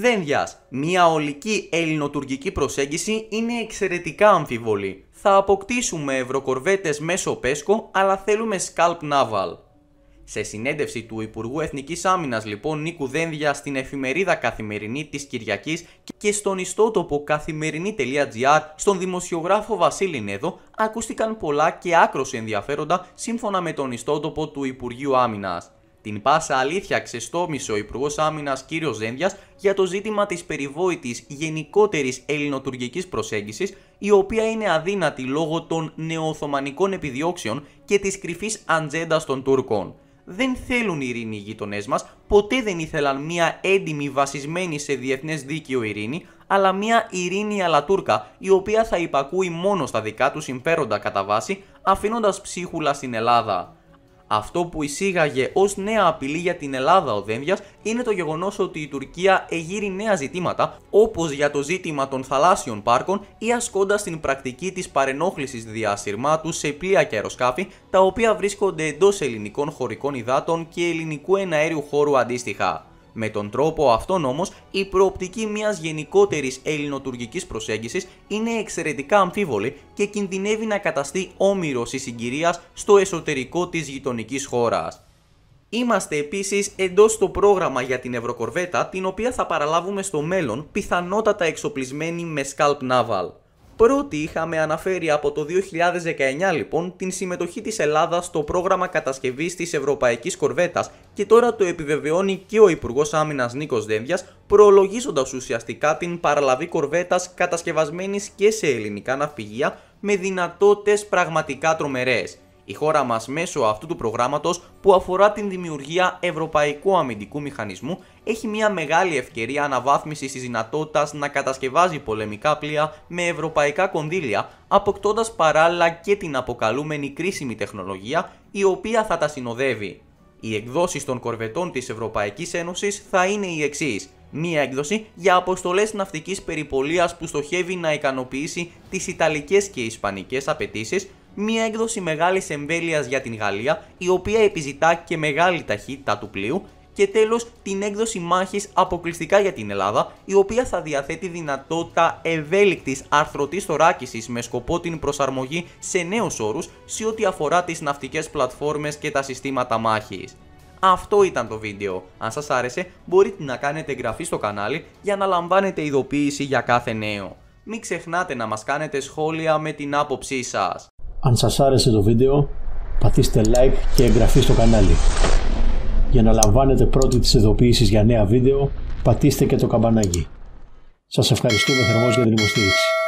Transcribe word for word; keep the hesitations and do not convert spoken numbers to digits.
Δένδιας. Μια ολική ελληνοτουρκική προσέγγιση είναι εξαιρετικά αμφίβολη. Θα αποκτήσουμε ευρωκορβέτες μέσω Πέσκο, αλλά θέλουμε Scalp Naval. Σε συνέντευξη του Υπουργού Εθνικής Άμυνας λοιπόν Νίκου Δένδια στην εφημερίδα Καθημερινή της Κυριακής και στον ιστότοπο καθημερινή.gr στον δημοσιογράφο Βασίλη Νέδο ακούστηκαν πολλά και άκρως ενδιαφέροντα σύμφωνα με τον ιστότοπο του Υπουργείου Άμυνας. Την πάσα αλήθεια ξεστόμησε ο Υπουργός Άμυνας κ. Δένδιας για το ζήτημα της περιβόητης γενικότερης ελληνοτουρκικής προσέγγισης, η οποία είναι αδύνατη λόγω των νεοοθωμανικών επιδιώξεων και της κρυφής ατζέντας των Τούρκων. Δεν θέλουν ειρήνη οι γείτονές μας, ποτέ δεν ήθελαν μια έντιμη βασισμένη σε διεθνές δίκαιο ειρήνη, αλλά μια ειρήνη αλατούρκα, η οποία θα υπακούει μόνο στα δικά του συμφέροντα κατά βάση, αφήνοντας ψίχουλα στην Ελλάδα. Αυτό που εισήγαγε ως νέα απειλή για την Ελλάδα ο Δένδιας είναι το γεγονός ότι η Τουρκία εγείρει νέα ζητήματα, όπως για το ζήτημα των θαλάσσιων πάρκων ή ασκώντας την πρακτική της παρενόχλησης διασυρμάτου σε πλοία και αεροσκάφη, τα οποία βρίσκονται εντός ελληνικών χωρικών υδάτων και ελληνικού εναέριου χώρου αντίστοιχα. Με τον τρόπο αυτόν όμως, η προοπτική μιας γενικότερης ελληνοτουρκικής προσέγγισης είναι εξαιρετικά αμφίβολη και κινδυνεύει να καταστεί όμηρος η συγκυρίας στο εσωτερικό της γειτονικής χώρας. Είμαστε επίσης εντός στο πρόγραμμα για την Ευρωκορβέτα, την οποία θα παραλάβουμε στο μέλλον, πιθανότατα εξοπλισμένη με Scalp Naval. Πρώτη είχαμε αναφέρει από το δύο χιλιάδες δεκαεννιά λοιπόν την συμμετοχή της Ελλάδας στο πρόγραμμα κατασκευής της Ευρωπαϊκής Κορβέτας και τώρα το επιβεβαιώνει και ο Υπουργός Άμυνας Νίκος Δένδιας, προολογίζοντας ουσιαστικά την παραλαβή κορβέτας κατασκευασμένης και σε ελληνικά ναυπηγεία με δυνατότητες πραγματικά τρομερές. Η χώρα μας μέσω αυτού του προγράμματος που αφορά την δημιουργία Ευρωπαϊκού Αμυντικού Μηχανισμού έχει μια μεγάλη ευκαιρία αναβάθμισης της δυνατότητας να κατασκευάζει πολεμικά πλοία με ευρωπαϊκά κονδύλια, αποκτώντας παράλληλα και την αποκαλούμενη κρίσιμη τεχνολογία η οποία θα τα συνοδεύει. Οι εκδόσεις των κορβετών της Ευρωπαϊκής Ένωσης θα είναι οι εξής. Μία έκδοση για αποστολές ναυτικής περιπολίας που στοχεύει να ικανοποιήσει τις ιταλικές και ισπανικές απαιτήσεις, μία έκδοση μεγάλης εμβέλειας για την Γαλλία, η οποία επιζητά και μεγάλη ταχύτητα του πλοίου, και τέλος την έκδοση μάχης αποκλειστικά για την Ελλάδα, η οποία θα διαθέτει δυνατότητα ευέλικτης αρθρωτής θωράκισης με σκοπό την προσαρμογή σε νέους όρους σε ό,τι αφορά τις ναυτικές πλατφόρμες και τα συστήματα μάχης. Αυτό ήταν το βίντεο. Αν σας άρεσε, μπορείτε να κάνετε εγγραφή στο κανάλι για να λαμβάνετε ειδοποίηση για κάθε νέο. Μην ξεχνάτε να μας κάνετε σχόλια με την άποψή σας. Αν σας άρεσε το βίντεο, πατήστε like και εγγραφή στο κανάλι. Για να λαμβάνετε πρώτοι τις ειδοποιήσεις για νέα βίντεο, πατήστε και το καμπανάκι. Σας ευχαριστούμε θερμώς για την υποστήριξη.